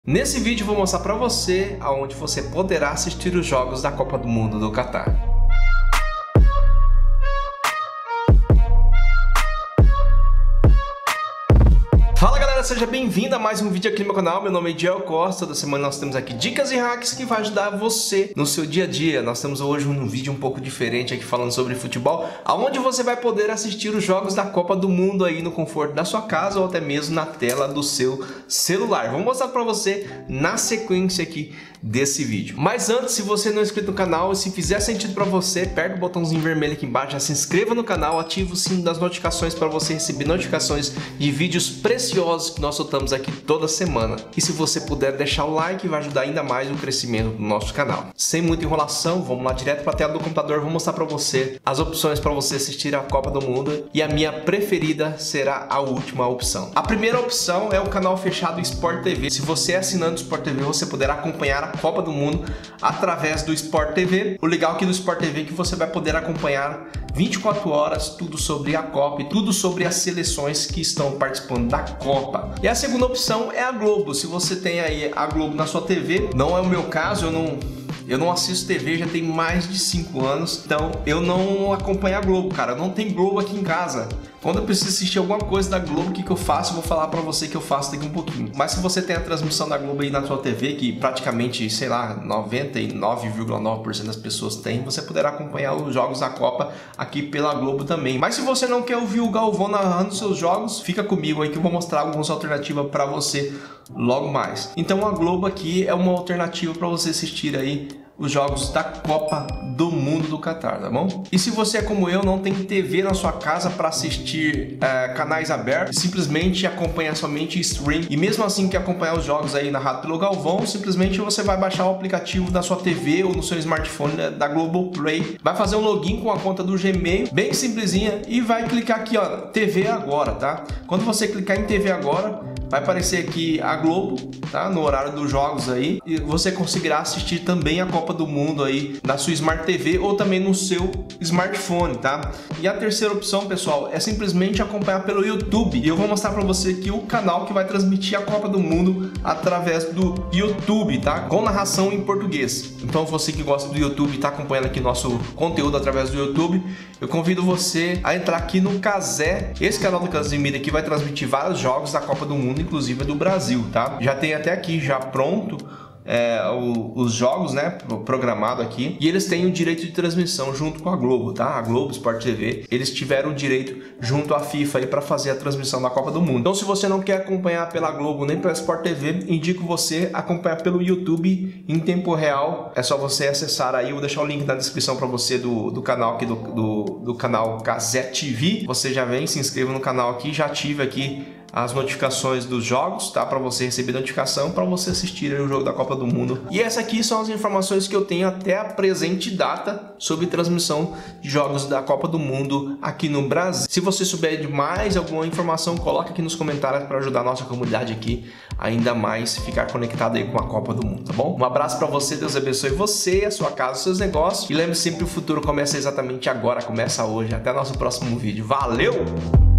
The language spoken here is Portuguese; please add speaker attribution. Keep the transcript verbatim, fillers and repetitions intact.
Speaker 1: Nesse vídeo eu vou mostrar para você aonde você poderá assistir os jogos da Copa do Mundo do Catar. Fala galera, seja bem-vindo a mais um vídeo aqui no meu canal. Meu nome é Diel Costa. Toda semana nós temos aqui dicas e hacks que vai ajudar você no seu dia a dia. Nós temos hoje um vídeo um pouco diferente aqui falando sobre futebol, aonde você vai poder assistir os jogos da Copa do Mundo aí no conforto da sua casa ou até mesmo na tela do seu celular. Vou mostrar para você na sequência aqui desse vídeo. Mas antes, se você não é inscrito no canal e se fizer sentido para você, aperta o botãozinho vermelho aqui embaixo, já se inscreva no canal, ativa o sino das notificações para você receber notificações de vídeos preciosos que nós soltamos aqui toda semana. E se você puder deixar o like, vai ajudar ainda mais o crescimento do nosso canal. Sem muita enrolação, vamos lá direto para a tela do computador, vou mostrar para você as opções para você assistir a Copa do Mundo e a minha preferida será a última opção. A primeira opção é o canal fechado Sport T V. Se você é assinante do Sport T V, você poderá acompanhar a Copa do Mundo através do Sport T V. O legal aqui do Sport T V é que você vai poder acompanhar vinte e quatro horas tudo sobre a Copa e tudo sobre as seleções que estão participando da Copa. E a segunda opção é a Globo. Se você tem aí a Globo na sua T V, não é o meu caso, eu não Eu não assisto T V já tem mais de cinco anos, então eu não acompanho a Globo, cara. Não tem Globo aqui em casa. Quando eu preciso assistir alguma coisa da Globo, o que, que eu faço? Eu vou falar pra você que eu faço daqui um pouquinho. Mas se você tem a transmissão da Globo aí na sua T V, que praticamente, sei lá, noventa e nove vírgula nove por cento das pessoas tem, você poderá acompanhar os jogos da Copa aqui pela Globo também. Mas se você não quer ouvir o Galvão narrando seus jogos, fica comigo aí que eu vou mostrar algumas alternativas pra você logo mais. Então a Globo aqui é uma alternativa pra você assistir aí os jogos da Copa do Mundo do Catar, tá bom? E se você é como eu, não tem T V na sua casa para assistir é, canais abertos, simplesmente acompanha somente stream, e mesmo assim que acompanhar os jogos aí narrado pelo Galvão, simplesmente você vai baixar o aplicativo da sua T V ou no seu smartphone da Globoplay, vai fazer um login com a conta do Gmail, bem simplesinha, e vai clicar aqui, ó, T V agora, tá? Quando você clicar em T V agora, vai aparecer aqui a Globo, tá? No horário dos jogos aí, e você conseguirá assistir também a Copa do Mundo aí na sua Smart T V ou também no seu smartphone, tá? E a terceira opção, pessoal, é simplesmente acompanhar pelo YouTube. E eu vou mostrar para você aqui o canal que vai transmitir a Copa do Mundo através do YouTube, tá? Com narração em português. Então, você que gosta do YouTube e tá acompanhando aqui nosso conteúdo através do YouTube, eu convido você a entrar aqui no Cazé. Esse canal do Casemiro aqui vai transmitir vários jogos da Copa do Mundo, inclusive do Brasil, tá? Já tem até aqui já pronto É, o, os jogos, né, programado aqui, e eles têm o direito de transmissão junto com a Globo, tá? A Globo Sport T V, eles tiveram o direito junto à FIFA aí para fazer a transmissão da Copa do Mundo. Então, se você não quer acompanhar pela Globo nem pela Sport T V, indico você acompanhar pelo YouTube em tempo real. É só você acessar aí, eu vou deixar o link na descrição para você do, do canal aqui do, do, do canal Cazé T V. Você já vem, se inscreva no canal aqui, já ative aqui as notificações dos jogos, tá? Para você receber notificação, para você assistir o jogo da Copa do Mundo. E essa aqui são as informações que eu tenho até a presente data sobre transmissão de jogos da Copa do Mundo aqui no Brasil. Se você souber de mais alguma informação, coloca aqui nos comentários para ajudar a nossa comunidade aqui ainda mais ficar conectado aí com a Copa do Mundo, tá bom? Um abraço para você, Deus abençoe você, a sua casa, os seus negócios. E lembre sempre, o futuro começa exatamente agora, começa hoje. Até nosso próximo vídeo. Valeu!